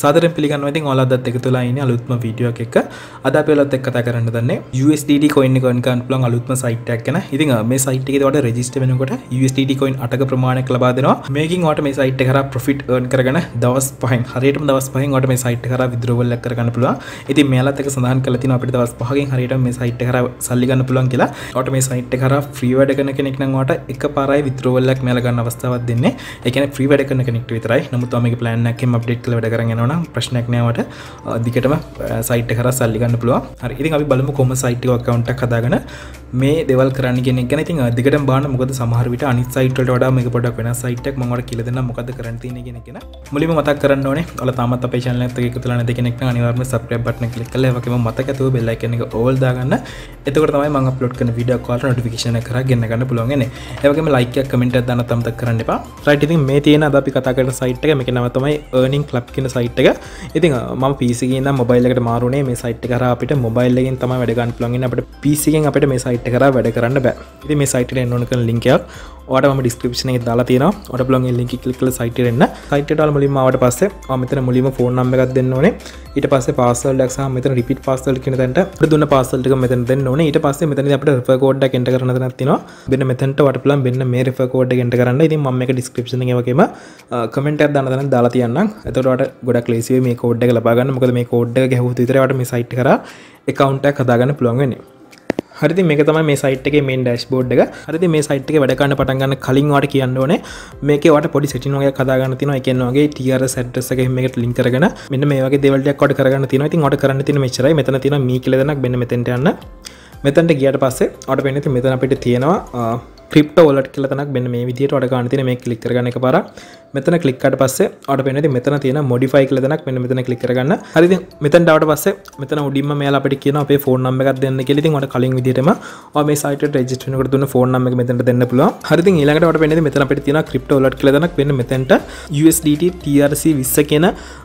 සාදරයෙන් පිළිගන්නවා. ඉතින් ඔයාලත් එක්ක තුලා ඉන්නේ අලුත්ම වීඩියෝ එකක. අද අපි ඔයාලත් එක්ක කතා කරන්න දන්නේ USDT coin එක earn කරන්න පුළුවන් අලුත්ම site එකක් ගැන. ඉතින් මේ site එකේදී ඔයාලට register වෙනකොට USDT coin 8ක ප්‍රමාණයක් ලබා දෙනවා. මේකෙන් ඔයාලට මේ site එක කරා profit earn කරගෙන දවස් 5න් හරියටම දවස් 5න් ඔයාලට මේ site එක කරා withdrawal එකක් කරගන්න පුළුවන්. ඉතින් මෙයාලත් එක්ක සඳහන් කරලා තියෙනවා අපිට දවස් 5කින් හරියටම මේ site එක කරා සල්ලි ගන්න පුළුවන් කියලා. ඔයාලට මේ site එක කරා free වැඩ කරන කෙනෙක් නම් ඔයාලට එකපාරයි withdrawal එකක් මෙයාලා ගන්න අවස්ථාවක් දෙන්නේ. ඒ කියන්නේ free වැඩ කරන කෙනෙක්ට විතරයි. නමුත් ඔයා මේකේ plan එකකින් අප්ඩේට් කරලා වැඩ කරගෙන යනවා නම් ප්‍රශ්නයක් නෑ වට දිගටම සයිට් එක කරා සල්ලි ගන්න පුළුවන්. හරි. ඉතින් අපි බලමු කොහොම සයිට් එක account එකක් හදාගෙන මේ දේවල් කරන්න කියන එක ගැන. ඉතින් දිගටම බලන්න මොකද සමහර විට අනිත් සයිට් වලට වඩා මේක පොඩ්ඩක් වෙනස් සයිට් එකක්. මම ඔයාලට කියලා දෙන්නම් මොකද්ද කරන්න තියෙන්නේ කියන එක ගැන. මුලින්ම මතක් කරන්න ඕනේ ඔයාලා තාමත් අපේ channel එකත් එක්ක එකතු වෙලා නැති කෙනෙක් නම් අනිවාර්යයෙන්ම subscribe button එක click කරලා ඒ වගේම මතක ඇතුව bell icon එක all දාගන්න. එතකොට තමයි මම upload කරන වීඩියෝ එක ඔයාලට notification එක කරා ගෙන්න ගන්න පුළුවන් වෙන්නේ. ඒ වගේම like එකක් comment එකක් දාන්න අමතක කරන්න එපා. right. ඉතින් මේ තියෙන අද අපි කතා කරන සයිට් එක මේකේ නම තමයි earning club කියන සයිට් එක. ඉතින් මම PC එකේ ඉඳන් මොබයිල් එකට මාරුනේ මේ සයිට් එක කරා අපිට මොබයිල් එකෙන් තමයි වැඩ ගන්න පුළුවන් ඉන්නේ. අපිට PC එකෙන් අපිට මේ සයිට් එක කරා වැඩ කරන්න බෑ. ඉතින් මේ සයිට් එකට එන්න ඕන කරන link එකක් ඔයාලට මම description එකේ දාලා තියෙනවා. ඔයාලට පුළුවන් ඒ link එක click කරලා සයිට් එකට එන්න. සයිට් එකට ඔයාලා මුලින්ම ආවට පස්සේ මෙතන මුලින්ම phone number එකක් දෙන්න ඕනේ. ඊට පස්සේ password එකක් සහ මෙතන repeat password කියන තැනට අපිට දුන්න password එක මෙතන දෙන්න ඕනේ. ඊට පස්සේ මෙතනදී අපිට refer code එකක් enter කරන්න තැනක් තියෙනවා. මෙන්න මෙතනට ඔයාලට පුළුවන් මෙන්න මේ refer code එක enter කරන්න. ඉතින් මම මේක description එකේ වගේම comment එකක් දාන්න තැනක් දාලා තියන්නම්. එතකොට ඔයාලට ගොඩක් ලේසි වෙයි මේ code එක ලබා ගන්න. මොකද මේ code එක ගැහුවොත් විතරයි ඔයාලට මේ site එක කරා account එකක් හදාගන්න පුළුවන් වෙන්නේ. හරි. ඉතින් මේක තමයි මේ site එකේ main dashboard එක. හරි. ඉතින් මේ site එකේ වැඩ කරන්න පටන් ගන්න කලින් ඔයාලට කියන්න ඕනේ මේකේ ඔයාලට පොඩි setting වගේක් හදා ගන්න තියෙනවා. ඒ කියන්නේ ඔයාගේ TRS address එක එහෙම මේකට link කරගෙන මෙන්න මේ වගේ දේවල් ටිකක් ඔයාලට කරගන්න තියෙනවා. ඉතින් ඔයාලට කරන්න තියෙන මෙච්චරයි. මෙතන තියෙනවා me කියලා දෙනක් මෙන්න මෙතෙන්ට යන්න. මෙතනට ගියාට පස්සේ ඔයාලට වෙන්නේ ඉතින් මෙතන අපිට තියෙනවා crypto wallet කියලා තැනක් මෙන්න මේ විදිහට ඔයාලට ගන්න තියෙන මේක click කරගන්න එකපාරක්. මෙතන click කරාට පස්සේ ඔයාලට වෙන්නේ ඉතින් මෙතන තියෙන modify කියලා තැනක් මෙන්න මෙතන click කරගන්න. හරි. ඉතින් මෙතනට ආවට පස්සේ මෙතන උඩින්ම මෙයාලා අපිට කියනවා අපේ phone number එකක් දෙන්න කියලා. ඉතින් ඔයාලට කලින් විදිහටම ඔයා මේ site එකට register වෙනකොට දුන්න phone number එක මෙතනට දෙන්න පුළුවන්. හරි. ඉතින් ඊළඟට ඔයාලට වෙන්නේ මෙතන අපිට තියෙනවා crypto wallet කියලා තැනක් මෙන්න මෙතනට USDT TRC 20 කියන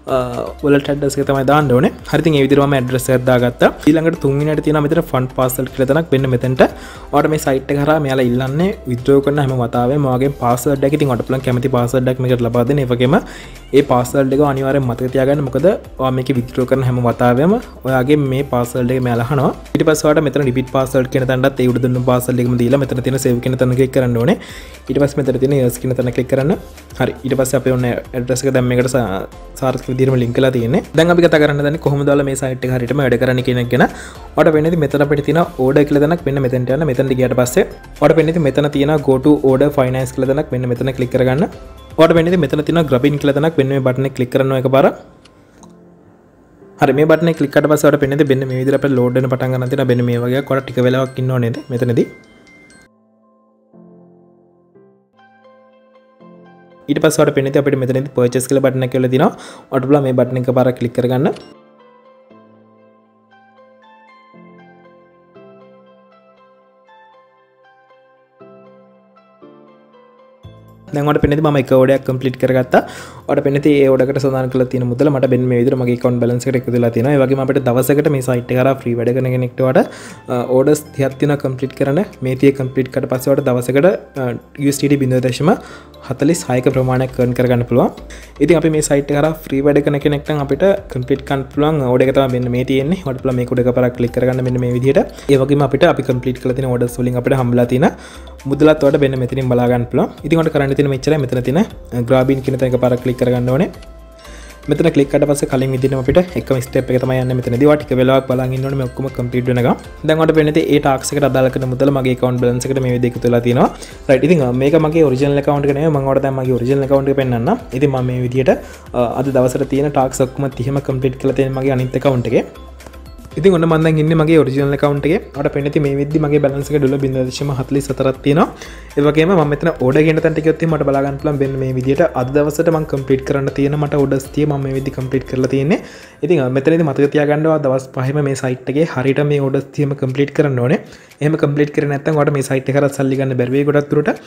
wallet address එක තමයි දාන්න ඕනේ. හරි. ඉතින් මේ විදිහට මම address එකක් දාගත්තා. ඊළඟට තුන්වෙනියට තියෙනවා මෙතන fund password කියලා තැනක් මෙන්න මෙතනට ඔයාලට මේ site එක හරහා මෙයාලා ඉල්ලන්නේ withdraw කරන හැම වතාවෙම ඔයාගේ password එක. ඉතින් ඔයාලට පුළුවන් කැමති password එකක් මේකට ලබා දෙන්න. ඒ වගේම ඒ password එක අනිවාර්යෙන් මතක තියාගන්න. මොකද ඔයා මේක withdraw කරන හැම වතාවෙම ඔයාගේ මේ password එක මෙයාලා අහනවා. ඊට පස්සේ ඔයාලට මෙතන repeat password කියන තැනටත් ඒ උඩ දුන්න password එකම දීලා මෙතන තියෙන save කියන තැන click කරන්න ඕනේ. ඊට පස්සේ මෙතන තියෙන yes කියන තැන click කරන්න. හරි. ඊට පස්සේ අපි ඔන්න address එක දැන් මේකට සාර්ථක විදිහටම link කරලා තියෙන්නේ. දැන් අපි කතා කරන්න දන්නේ කොහොමද ඔයාලා මේ site එක හරියටම වැඩ කරන්න කියන එක ගැන. ඔයාලට වෙන්නේ ඉතින් මෙතන අපිට තියෙන order කියලා තැනක් මෙන්න මෙතනට යන්න. මෙතනට ගියාට පස්සේ ඔයාලට වෙන්නේ ඉතින් මෙතන තියෙන go to order finance කියලා තැනක් මෙන්න මෙතන click කරගන්න. ඔයාලට වෙන්නේ ඉතින් මෙතන තියෙන grab in කියලා තැනක් මෙන්න මේ button එක click කරනවා එකපාරක්. හරි. මේ button එක click කරාට පස්සේ ඔයාලට වෙන්නේ මෙන්න මේ විදිහට අපිට load වෙන පටන් ගන්න තියෙනවා. මෙන්න මේ වගේ ඔයාලට ටික වෙලාවක් ඉන්න ඕනේ නේද මෙතනදී. ඊට පස්සේ ඔයාලට වෙන්නේ අපිට මෙතනදී purchase කියලා button එක කියලා දිනවා. ඔයාලට පුළුවන් මේ button එක පාරක් click කරගන්න. දැන් ඔයාලට පෙන්නේදී මම එක order එකක් complete කරගත්තා. ඔයාලට පෙන්නේදී ඒ order එකට සඳහන් කරලා තියෙන මුදල මට මෙන්න මේ විදිහට මගේ account balance එකට එකතු වෙලා තියෙනවා. ඒ වගේම අපිට දවසකට මේ site එක කරා free වැඩ කරන කෙනෙක්ට ඔයාලට orders 30ක් තියෙනවා complete කරන්න. මේ 30 complete කරලා පස්සේ ඔයාලට දවසකට USDT 0.46ක ප්‍රමාණයක් earn කරගන්න පුළුවන්. ඉතින් අපි මේ site එක කරා free වැඩ කරන කෙනෙක් නම් අපිට complete කරන්න පුළුවන් order එක තමයි මෙන්න මේ තියෙන්නේ. ඔයාලට පුළුවන් මේක උඩ එකපාරක් click කරගන්න මෙන්න මේ විදිහට. ඒ වගේම අපිට අපි complete කරලා තියෙන orders වලින් අපිට හම්බලා තියෙන මුදලත් ඔයාලට මෙන්න මෙතනින් බලා ගන්න පුළුවන්. ඉතින් ඔයාලට කරන්න තියෙන මෙච්චරයි. මෙතන තියෙන grab in කියන තැන එකපාරක් click කරගන්න ඕනේ. මෙතන click කරලා පස්සේ කලින් විදිහටම අපිට එකම step එක තමයි යන්නේ මෙතනදී. ඔයා ටික වෙලාවක් බලන් ඉන්න ඕනේ මේ ඔක්කොම complete වෙනකම්. දැන් ඔයාලට වෙන්නේ ඒ task එකට අදාළ කරන මුදල මගේ account balance එකට මේ විදිහට එකතු වෙලා තියෙනවා. right. ඉතින් මේක මගේ original account එක නෙවෙයි. මම ඔයාලට දැන් මගේ original account එක පෙන්නන්නම්. ඉතින් මම මේ විදිහට අද දවසට තියෙන task ඔක්කොම 30ම complete කරලා තියෙන මගේ අනිත් account එකේ. ඉතින් ඔන්න මම දැන් ඉන්නේ මගේ ඔරිජිනල් account එකේ. ඔයාලට පෙන්නේ ඉතින් මේ වෙද්දි මගේ balance එක $0.44ක් තියෙනවා. ඒ වගේම මම මෙතන order කියන තැනට ගියොත් මට බලා ගන්න පුළුවන් වෙන මේ විදිහට අද දවසට මම complete කරන්න තියෙන මට orders 30 මම මේ වෙද්දි complete කරලා තියෙන්නේ. ඉතින් මෙතනදී මතක තියාගන්න ඕවා දවස් 5ම මේ site එකේ හරියට මේ orders 30ම complete කරන්න ඕනේ. එහෙම complete කරේ නැත්නම් ඔයාලට මේ site එක කරත් සල්ලි ගන්න බැරි වෙයි ගොඩක් දුරට.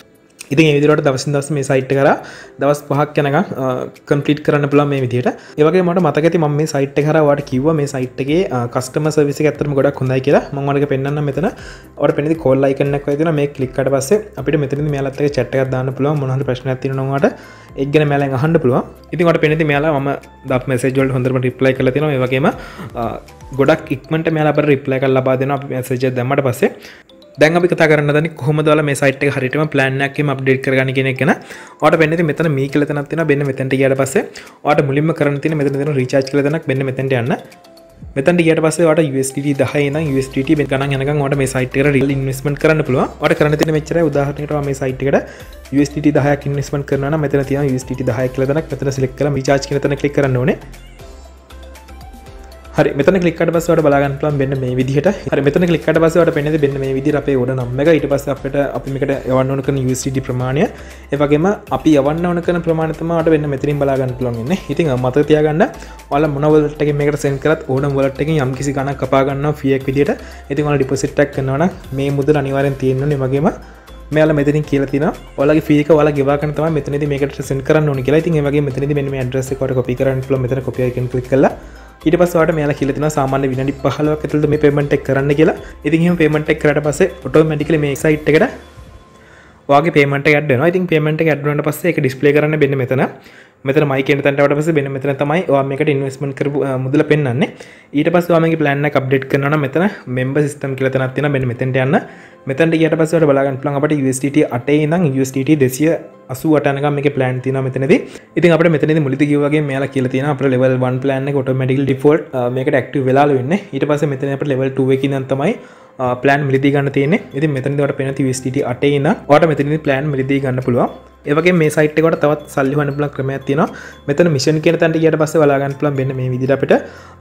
ඉතින් මේ විදිහට දවසින් දවස මේ සයිට් එක කරා දවස් 5ක් යනකම් කම්ප්ලීට් කරන්න පුළුවන් මේ විදිහට. ඒ වගේම මට මතක ඇති මම මේ සයිට් එක කරා ඔයාලට කිව්වා මේ සයිට් එකේ කස්ටමර් සර්විස් එක ඇත්තටම ගොඩක් හොඳයි කියලා. මම ඔයාලට පෙන්නන්නම් මෙතන. ඔයාලට පෙන්නේදී කෝල් අයිකන් එකක් වගේ තියෙනවා. මේක ක්ලික් කරලා පස්සේ අපිට මෙතනදී මෙයාලත් එක්ක chat එකක් දාන්න පුළුවන්. මොනවා හරි ප්‍රශ්නයක් තියෙනවා නම් ඔයාලට ඒක ගැන මෙයාලෙන් අහන්න පුළුවන්. ඉතින් ඔයාලට පෙන්නේදී මෙයාලා මම දාපු මැසේජ් වලට හොඳටම රිප්ලයි කරලා තියෙනවා. ඒ වගේම ගොඩක් ඉක්මනට මෙයාලා අපිට රිප්ලයි කරලා ලබා දෙනවා අපි මැසේජ් එක දැම්මට පස්සේ. දැන් අපි කතා කරන්න දන්නේ කොහොමද ඔයාලා මේ සයිට් එක හරියටම ප්ලෑන් එකක් එක්කම අප්ඩේට් කරගන්න කියන එක ගැන. ඔයාලට වෙන්නේ මෙතන මී කියලා තැනක් තියෙනවා. මෙන්න මෙතනට ගියාට පස්සේ ඔයාලට මුලින්ම කරන්න තියෙන මෙතන තියෙන රීචාර්ජ් කියලා තැනක් මෙන්න මෙතනට යන්න. මෙතනට ගියාට පස්සේ ඔයාලට USDT 10 ඉඳන් USDT ගණන් යනකම් ඔයාලට මේ සයිට් එකට රියල් ඉන්වෙස්ට්මන්ට් කරන්න පුළුවන්. ඔයාලට කරන්න තියෙන මෙච්චරයි. උදාහරණයකට ඔයා මේ සයිට් එකට USDT 10ක් ඉන්වෙස්ට්මන්ට් කරනවා නම් මෙතන තියෙන USDT 10 කියලා තැනක් මෙතන සිලෙක්ට් කරලා රීචාර්ජ් කියන තැන ක්ලික් කරන්න ඕනේ. හරි මෙතන ක්ලික් කරලා පස්සේ ඔයාලට බලා ගන්න පුළුවන් මෙන්න මේ විදිහට. හරි මෙතන ක්ලික් කරලා පස්සේ ඔයාලට පෙන්නේද මෙන්න මේ විදිහට අපේ ඕඩර් නම් එක. ඊට පස්සේ අපිට අපි මේකට යවන්න ඕන කරන USDT ප්‍රමාණය. ඒ වගේම අපි යවන්න ඕන කරන ප්‍රමාණය තමයි ඔයාලට වෙන්න මෙතනින් බලා ගන්න පුළුවන් ඉන්නේ. ඉතින් මතක තියාගන්න ඔයාලා මොන වලට් එකකින් මේකට සෙන්ඩ් කරත් ඕඩර් වලට් එකකින් යම් කිසි ගණනක් කපා ගන්නවා ෆී එක විදිහට. ඉතින් ඔයාලා ඩිපොසිට් එකක් කරනවා නම් මේ මුදල අනිවාර්යෙන් තියෙන්න ඕනේ. ඒ වගේම මෙයාලා මෙතනින් කියලා තියෙනවා ඔයාලගේ ෆී එක ඔයාලා ගෙවා ගන්න තමයි මෙතනදී මේකට සෙන්ඩ් කරන්න ඕනේ කියලා. ඉතින් ඒ වගේම මෙතනදී මෙන්න මේ ඇඩ්‍රස් එක ඔයාලට කොපි කරන්න පුළුවන්. මෙතන කොපි එකෙන් ක්ලික් කරලා ඊට පස්සේ ඔයාලට මෙයාලා කියලා තියෙනවා සාමාන්‍ය විනාඩි 15ක් ඇතුළත මේ පේමන්ට් එක කරන්න කියලා. ඉතින් එහෙම පේමන්ට් එක කරාට පස්සේ ඔටෝමැටිකලි මේ සයිට් එකට ඔයාගේ පේමන්ට් එක ඇඩ් වෙනවා. ඉතින් පේමන්ට් එක ඇඩ් වුණාට පස්සේ ඒක ඩිස්ප්ලේ කරන්න මෙන්න මෙතන. මෙතන මයි කියන තැනට ආවට පස්සේ මෙන්න මෙතන තමයි ඔයා මේකට ඉන්වෙස්ට්මන්ට් කරපු මුදල පෙන්වන්නේ. ඊට පස්සේ ඔයා මේකේ ප්ලෑන් එක අප්ඩේට් කරනවා නම් මෙතන මෙම්බර් සිස්ටම් කියලා තැනක් තියෙනවා. මෙන්න මෙතෙන්ට යන්න. මෙතනට ගියට පස්සේ ඔයාලට බලා ගන්න පුළුවන් අපිට USDT 8 ඉඳන් USDT 288 යනකම් මේකේ ප්ලෑන් තියෙනවා මෙතනදී. ඉතින් අපිට මෙතනදී මුලින්ද කිව්වා වගේ මෙයාලා කියලා තියෙනවා අපිට level 1 plan එක automatically default මේකට active වෙලාලු වෙන්නේ. ඊට පස්සේ මෙතන අපිට level 2 එකකින් ඉඳන් තමයි plan මිලදී ගන්න තියෙන්නේ. ඉතින් මෙතනදී ඔයාලට පේනවා USDT 8 ඉඳන් ඔයාලට මෙතනදී plan මිලදී ගන්න පුළුවන්. ඒ වගේම මේ සයිට් එකට තවත් සල්ලි හොයන්න පුළුවන් ක්‍රමයක් තියෙනවා. මෙතන මිෂන් කියන තැනට ගියට පස්සේ බලා ගන්න පුළුවන් මෙන්න මේ විදිහට අපිට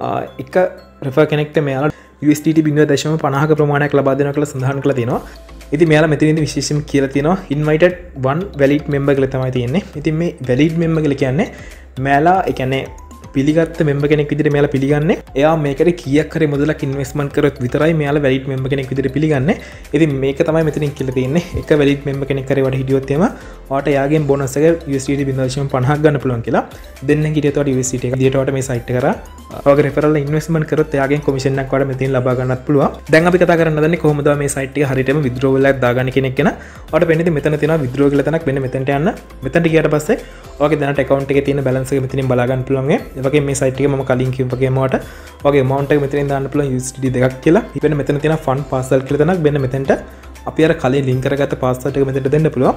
එක රෙෆර් කෙනෙක්ට මෙයාලා USDT 0.50ක ප්‍රමාණයක් ලබා දෙනවා කියලා සඳහන් කරලා තියෙනවා. ඉතින් මෙයාලා මෙතනදී විශේෂයෙන්ම කියලා තියෙනවා invited one valid member කියලා තමයි තියෙන්නේ. ඉතින් මේ valid member කියලා කියන්නේ මෙයාලා ඒ කියන්නේ පිළිගත්ත මෙම්බර් කෙනෙක් විදිහට මෙයාලා පිළිගන්නේ. එයා මේකට කීයක් හරි මුදලක් ඉන්වෙස්ට්මන්ට් කරොත් විතරයි මෙයාලා වැලිඩ් මෙම්බර් කෙනෙක් විදිහට පිළිගන්නේ. ඉතින් මේක තමයි මෙතනින් කියලා තියෙන්නේ. එක වැලිඩ් මෙම්බර් කෙනෙක් හරි වට හිටියොත් එම ඔයාට එයාගෙන් බෝනස් එක USDT 0.50ක් ගන්න පුළුවන් කියලා. දෙන්නෙක් හිටියොත් ඔයාට USDT එක විදිහට ඔයාට මේ සයිට් එක කරා ඔයාගේ රෙෆරල් ඉන්වෙස්ට්මන්ට් කරොත් එයාගෙන් කොමිෂන් එකක් ඔයාට මෙතනින් ලබා ගන්නත් පුළුවන්. දැන් අපි කතා කරන්න හදන්නේ කොහොමද මේ සයිට් එක හරියටම විත්ඩ්‍රෝවල් එකක් දාගන්න කෙනෙක් ගැන. ඔයාට වෙන්නේ මෙතන තියෙනවා විත්ඩ්‍රෝ කියලා තැනක්. මෙන්න මෙතනට යන්න. මෙතනට ගියාට පස්සේ ඔයාගේ දැනට account එකේ තියෙන balance එක මෙතනින් බලා ගන්න පුළුවන්. ඒ වගේම මේ සයිට් එකේ මම කලින් කිව්ව වගේම ඔයාට ඔයාගේ amount එක මෙතනින් දාන්න පුළුවන් USDT 2ක් කියලා. ඊපෙන්න මෙතන තියෙන fund parcel කියලා තැනක්. මෙන්න මෙතනට අපි අර කලින් link කරගත්ත password එක මෙතනට දෙන්න පුළුවන්.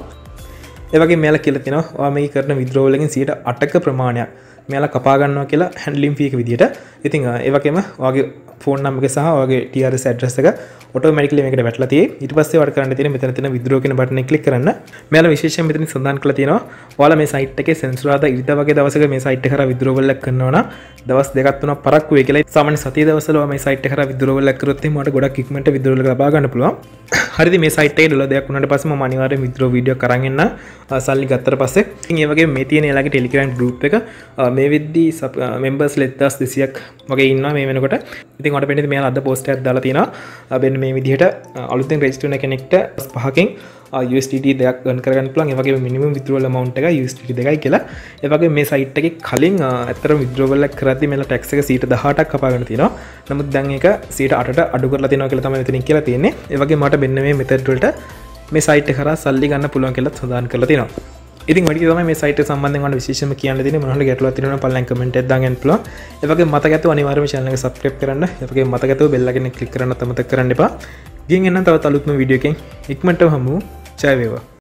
ඒ වගේම මෙයාලා කියලා තියෙනවා ඔයා මේ කරන withdrawal එකෙන් 8% ප්‍රමාණයක් මෙයාලා කපා ගන්නවා කියලා handling fee එක විදියට. ඉතින් ඒ වගේම ඔයාගේ phone number එක සහ ඔයාගේ TRS address එක automatically මේකට වැටලා තියෙයි. ඊට පස්සේ ඔයාලට කරන්න තියෙන්නේ මෙතන තියෙන withdraw කියන බටන් එක click කරන්න. මෙයාලා විශේෂයෙන් මෙතන සඳහන් කරලා තියෙනවා ඔයාලා මේ site එකේ සෙන්සුරාදා ඉරිදා වගේ දවසක මේ site එක කරා withdrawal එකක් කරනවා නම් දවස් දෙකක් තුනක් පරක්කු වෙයි කියලා. සාමාන්‍ය සතිය දවසවල ඔයා මේ site එක කරා withdrawal එකක් කරොත් එහෙනම් ඔයාලට ගොඩක් ඉක්මනට withdrawal එක ලබා ගන්න පුළුවන්. හරිද මේ site එකේ ඩොලර් දෙයක් වුණාට පස්සේ මම අනිවාර්යෙන් withdraw video එකක් අරන් එන්න සල්ලි ගත්තට පස්සේ. ඉතින් ඒ වගේම මේ තියෙන එයාලගේ Telegram group එක මේ වෙද්දී members 1200ක් වගේ ඉන්නවා මේ වෙනකොට. ඉතින් ඔයාලට වෙන්නේ මෙයාලා අද post එකක් දාලා තියෙනවා. මෙන්න මේ විදිහට අලුතෙන් register වෙන කෙනෙක්ට 5කින් USDT 2ක් earn කරගන්න පුළුවන්. ඒ වගේම minimum withdrawal amount එක USDT 2යි කියලා. ඒ වගේම මේ site එකේ කලින් ඇත්තටම withdrawal එක කරද්දී මෙලා tax එක 18%ක් කපා ගන්න තියෙනවා. නමුත් දැන් ඒක 8%ට අඩු කරලා තියෙනවා කියලා තමයි මෙතනින් කියලා තියෙන්නේ. ඒ වගේම මට මෙන්න මේ method වලට මේ site එක කරා සල්ලි ගන්න පුළුවන් කියලා සඳහන් කරලා තියෙනවා. ඉතින් ඔය ටික තමයි මේ site එක සම්බන්ධයෙන් ඔයාලට විශේෂයෙන්ම කියන්න දෙන්නේ. මොනවා හරි ගැටලුවක් තියෙනවා නම් පල්ලෙන් කමෙන්ට් එකක් දාගන්න පුළුවන්. ඒ වගේම මතක ඇතුව අනිවාර්යයෙන්ම channel එක subscribe කරන්න. ඒ වගේම මතක ඇතුව bell icon එක click කරන්න අමතක කරන්න එපා. ගිහින් එන්න තවත් අලුත්ම වීඩියෝ එකකින් ඉක්මනටම හමු. ජය වේවා.